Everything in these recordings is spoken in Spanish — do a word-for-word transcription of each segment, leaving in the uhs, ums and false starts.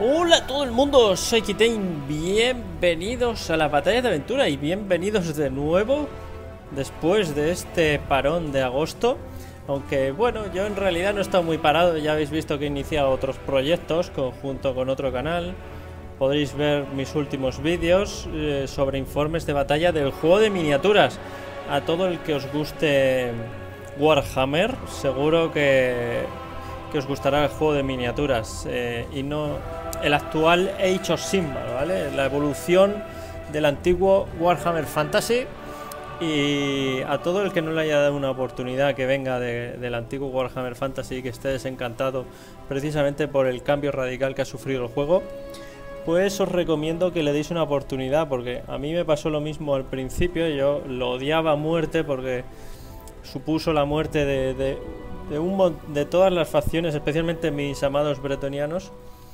Hola a todo el mundo, soy Kitane, bienvenidos a la batalla de aventura y bienvenidos de nuevo después de este parón de agosto. Aunque bueno, yo en realidad no he estado muy parado, ya habéis visto que he iniciado otros proyectos junto con otro canal. Podréis ver mis últimos vídeos eh, sobre informes de batalla del juego de miniaturas. A todo el que os guste Warhammer, seguro que, que os gustará el juego de miniaturas eh, y no el actual Age of Sigmar, ¿vale? La evolución del antiguo Warhammer Fantasy. Y a todo el que no le haya dado una oportunidad, que venga de, del antiguo Warhammer Fantasy y que esté desencantado precisamente por el cambio radical que ha sufrido el juego, pues os recomiendo que le deis una oportunidad, porque a mí me pasó lo mismo al principio. Yo lo odiaba a muerte porque supuso la muerte de, de, de, un, de todas las facciones, especialmente mis amados bretonianos.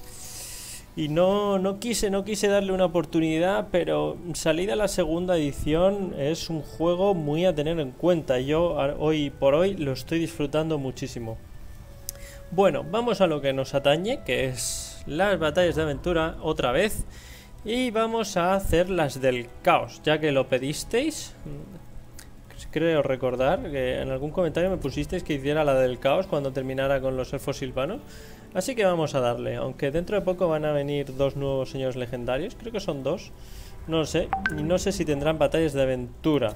Y no, no quise, no quise darle una oportunidad, pero salida la segunda edición es un juego muy a tener en cuenta. Yo hoy por hoy lo estoy disfrutando muchísimo. Bueno, vamos a lo que nos atañe, que es las batallas de aventura otra vez. Y vamos a hacer las del caos, ya que lo pedisteis. Creo recordar que en algún comentario me pusisteis que hiciera la del caos cuando terminara con los elfos silvanos. Así que vamos a darle, aunque dentro de poco van a venir dos nuevos señores legendarios, creo que son dos, no lo sé, y no sé si tendrán batallas de aventura.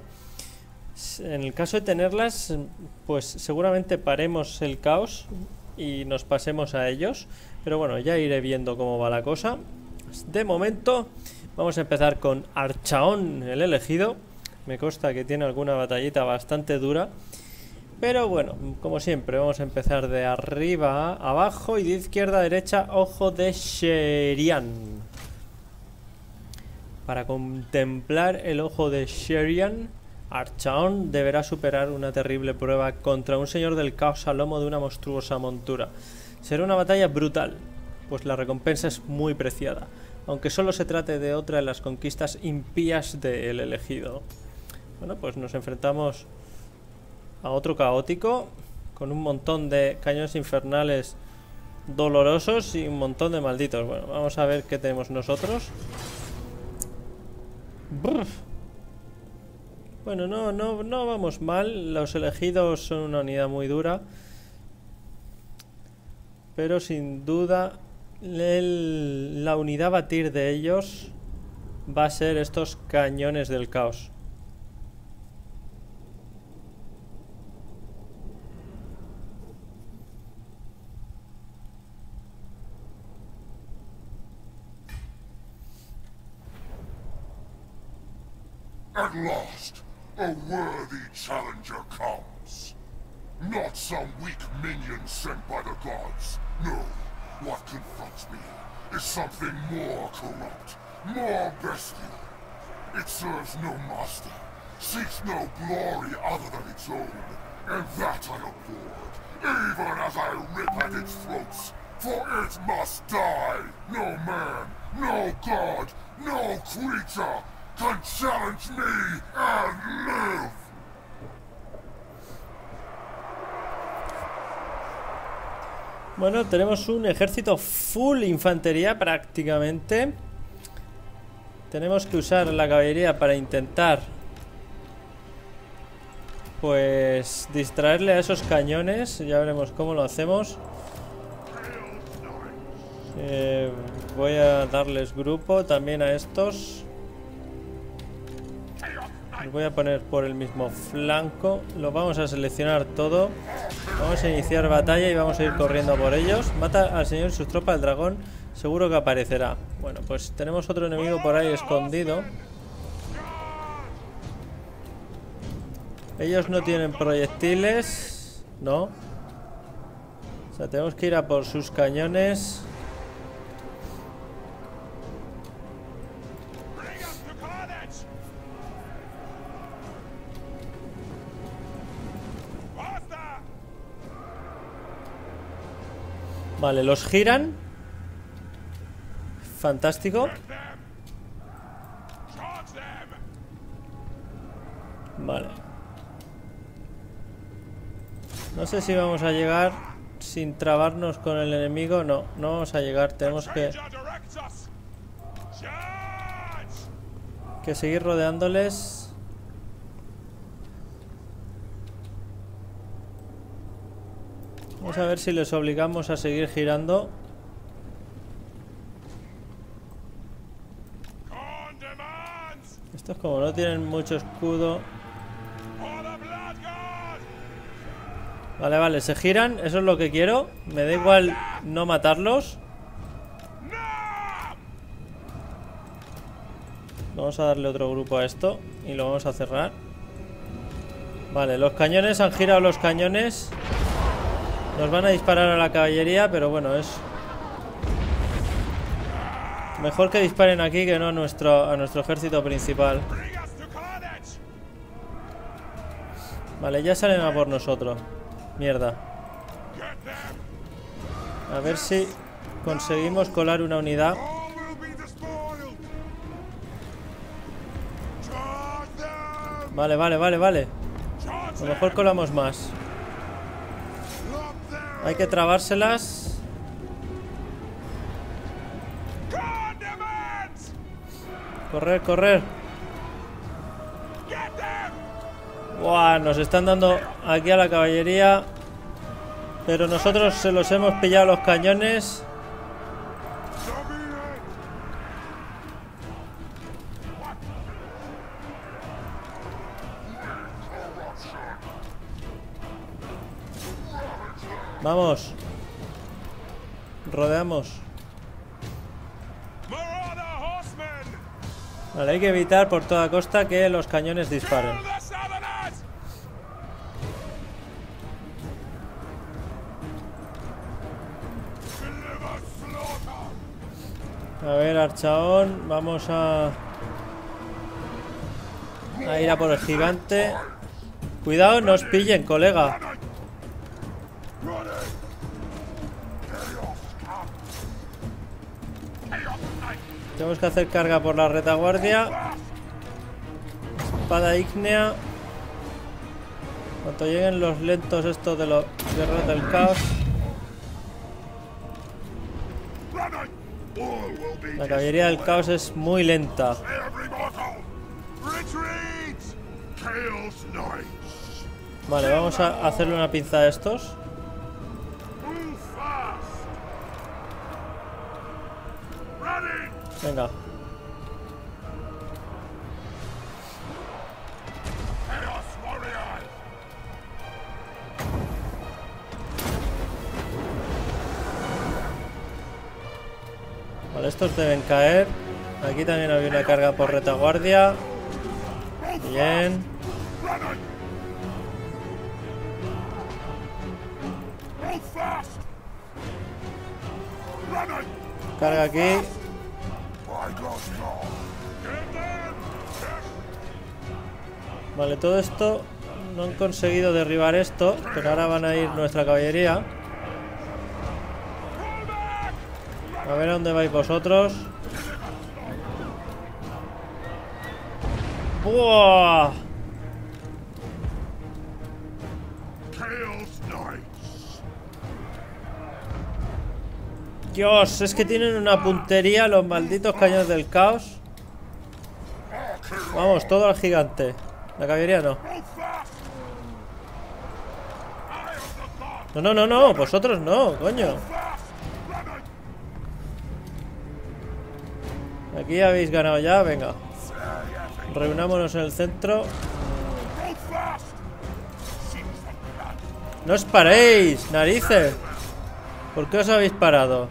En el caso de tenerlas, pues seguramente paremos el caos y nos pasemos a ellos, pero bueno, ya iré viendo cómo va la cosa. De momento, vamos a empezar con Archaon, el elegido. Me consta que tiene alguna batallita bastante dura. Pero bueno, como siempre, vamos a empezar de arriba a abajo y de izquierda a derecha, Ojo de Sherian. Para contemplar el Ojo de Sherian, Archaon deberá superar una terrible prueba contra un señor del caos a lomo de una monstruosa montura. Será una batalla brutal, pues la recompensa es muy preciada, aunque solo se trate de otra de las conquistas impías del elegido. Bueno, pues nos enfrentamos a otro caótico con un montón de cañones infernales dolorosos y un montón de malditos. Bueno, vamos a ver qué tenemos nosotros. Brr. Bueno, no, no, no vamos mal. Los elegidos son una unidad muy dura, pero sin duda el, la unidad a batir de ellos va a ser estos cañones del caos. At last, a worthy challenger comes. Not some weak minion sent by the gods. No, what confronts me is something more corrupt, more bestial. It serves no master, seeks no glory other than its own, and that I abhorred, even as I rip at its throats, for it must die. No man, no god, no creature can challenge me and live. Bueno, tenemos un ejército full infantería prácticamente. Tenemos que usar la caballería para intentar pues distraerle a esos cañones. Ya veremos cómo lo hacemos. eh, Voy a darles grupo también a estos. Los voy a poner por el mismo flanco. Lo vamos a seleccionar todo. Vamos a iniciar batalla y vamos a ir corriendo por ellos. Mata al señor y sus tropas, el dragón seguro que aparecerá. Bueno, pues tenemos otro enemigo por ahí escondido. Ellos no tienen proyectiles, ¿no? O sea, tenemos que ir a por sus cañones. Vale, los giran. Fantástico. Vale. No sé si vamos a llegar sin trabarnos con el enemigo. No, no vamos a llegar. Tenemos que que seguir rodeándoles. Vamos a ver si les obligamos a seguir girando. Estos como no tienen mucho escudo. Vale, vale, se giran, eso es lo que quiero. Me da igual no matarlos. Vamos a darle otro grupo a esto y lo vamos a cerrar. Vale, los cañones, han girado los cañones. Nos van a disparar a la caballería, pero bueno, es mejor que disparen aquí que no a nuestro, a nuestro ejército principal. Vale, ya salen a por nosotros. Mierda. A ver si conseguimos colar una unidad. Vale, vale, vale, vale. A lo mejor colamos más. Hay que trabárselas. Correr, correr. Buah, nos están dando aquí a la caballería. Pero nosotros se los hemos pillado los cañones. Vamos. Rodeamos. Vale, hay que evitar por toda costa que los cañones disparen. A ver, Archaón, vamos a... a ir a por el gigante. Cuidado, no os pillen, colega. Tenemos que hacer carga por la retaguardia. Espada ígnea. Cuando lleguen los lentos estos de los guerreros del caos. La caballería del caos es muy lenta. Vale, vamos a hacerle una pinza a estos. Venga. Vale, estos deben caer. Aquí también había una carga por retaguardia. Bien. Carga aquí. Vale, todo esto no han conseguido derribar esto, pero ahora van a ir nuestra caballería. A ver a dónde vais vosotros. ¡Buah! Dios, es que tienen una puntería los malditos cañones del caos. Vamos, todo al gigante. La caballería no. No, no, no, no, vosotros no, coño. Aquí habéis ganado ya, venga. Reunámonos en el centro. ¡No os paréis, narices! ¿Por qué os habéis parado?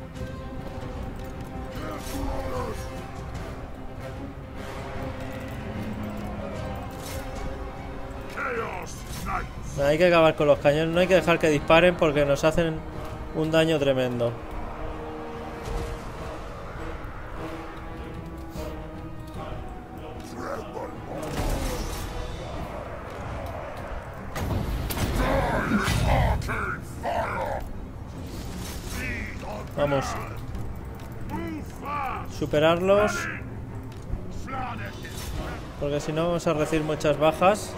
No, hay que acabar con los cañones, no hay que dejar que disparen porque nos hacen un daño tremendo. Vamos. Superarlos. Porque si no vamos a recibir muchas bajas.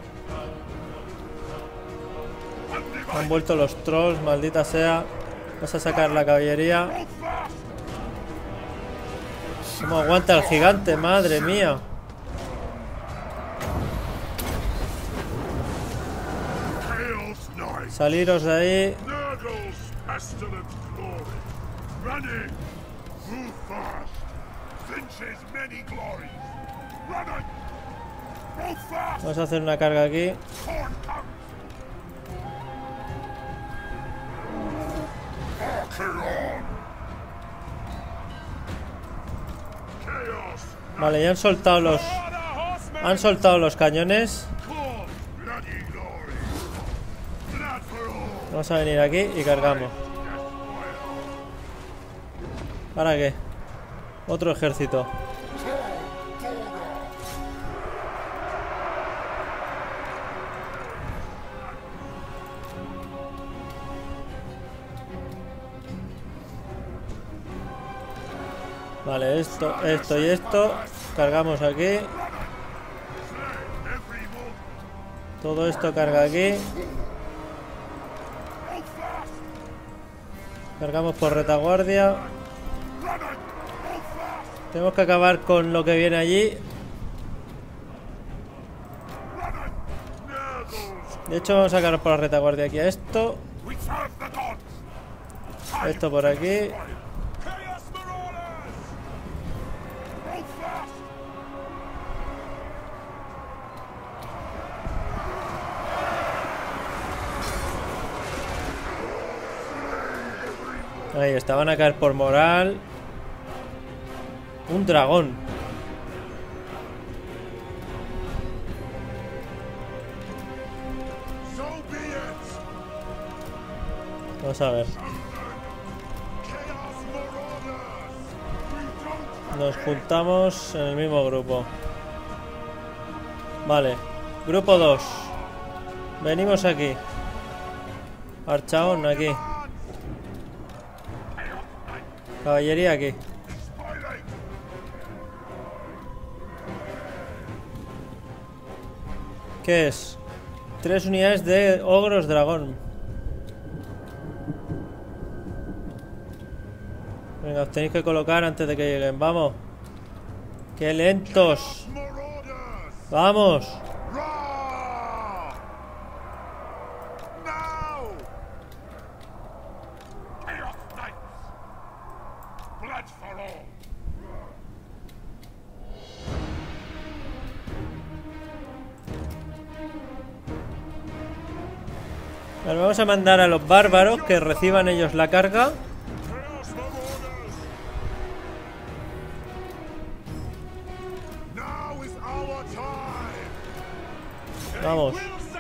Han vuelto los trolls, maldita sea. Vas a sacar la caballería. ¿Cómo aguanta el gigante? Madre mía. Saliros de ahí. Vamos a hacer una carga aquí. Vale, ya han soltado los... Han soltado los cañones. Vamos a venir aquí y cargamos. ¿Para qué? Otro ejército. Vale, esto, esto y esto. Cargamos aquí. Todo esto carga aquí. Cargamos por retaguardia. Tenemos que acabar con lo que viene allí. De hecho vamos a cargar por la retaguardia aquí a esto. Esto por aquí. Ahí está, van a caer por moral. Un dragón. Vamos a ver. Nos juntamos en el mismo grupo. Vale. Grupo dos. Venimos aquí. Archaón aquí. Caballería aquí. ¿Qué es? Tres unidades de ogros dragón. Venga, os tenéis que colocar antes de que lleguen. Vamos. ¡Qué lentos! ¡Vamos! Bueno, vamos a mandar a los bárbaros que reciban ellos la carga. Vamos.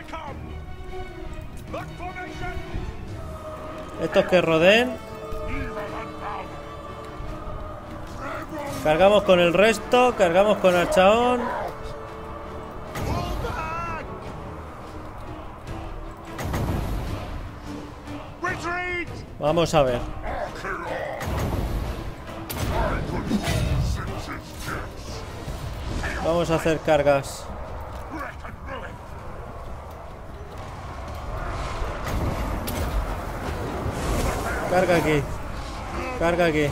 Estos que rodeen. Cargamos con el resto. Cargamos con Archaón. Vamos a ver. Vamos a hacer cargas. Carga aquí. Carga aquí.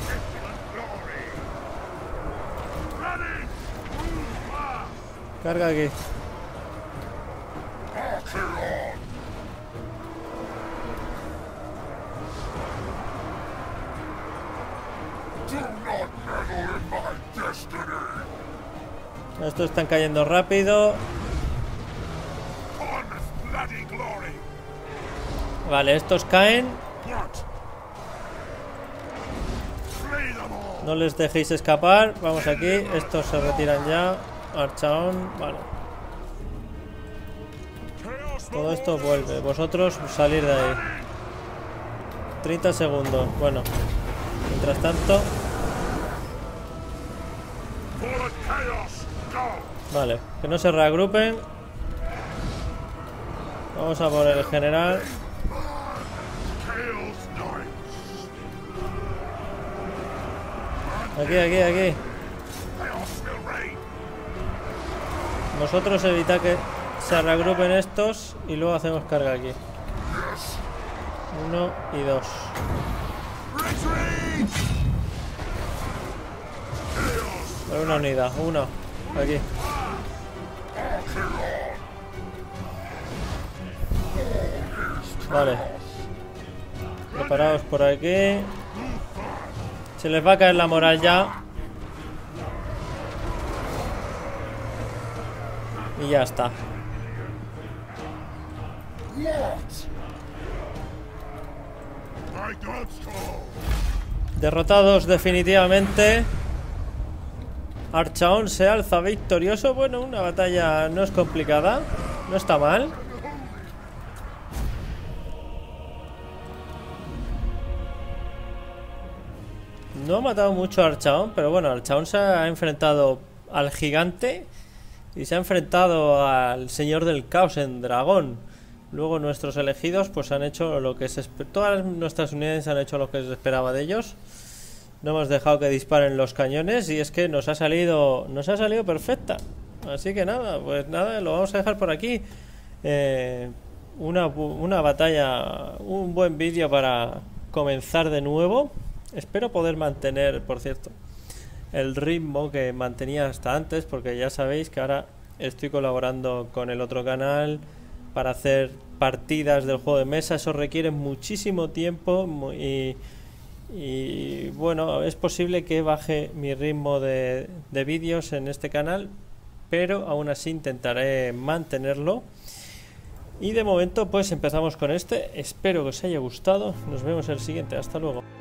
Carga aquí. Estos están cayendo rápido. Vale, estos caen. No les dejéis escapar. Vamos aquí. Estos se retiran ya. Archaón. Vale. Todo esto vuelve. Vosotros salir de ahí. treinta segundos. Bueno. Mientras tanto. Vale. Que no se reagrupen. Vamos a por el general. Aquí, aquí, aquí. Vosotros evitad que se reagrupen estos y luego hacemos carga aquí. Uno y dos. Una unidad, uno. Aquí. Vale. Preparaos por aquí. Se les va a caer la moral ya. Y ya está. Derrotados definitivamente. Archaon se alza victorioso. Bueno, una batalla no es complicada. No está mal. No ha matado mucho a Archaon, pero bueno, Archaon se ha enfrentado al gigante y se ha enfrentado al señor del caos en dragón. Luego nuestros elegidos pues han hecho lo que se esperaba. Todas nuestras unidades han hecho lo que se esperaba de ellos. No hemos dejado que disparen los cañones y es que nos ha salido nos ha salido perfecta. Así que nada, pues nada, lo vamos a dejar por aquí. Eh, una, una batalla, un buen vídeo para comenzar de nuevo. Espero poder mantener, por cierto, el ritmo que mantenía hasta antes, porque ya sabéis que ahora estoy colaborando con el otro canal para hacer partidas del juego de mesa. Eso requiere muchísimo tiempo y, y bueno, es posible que baje mi ritmo de, de vídeos en este canal, pero aún así intentaré mantenerlo. Y de momento pues empezamos con este. Espero que os haya gustado. Nos vemos en el siguiente. Hasta luego.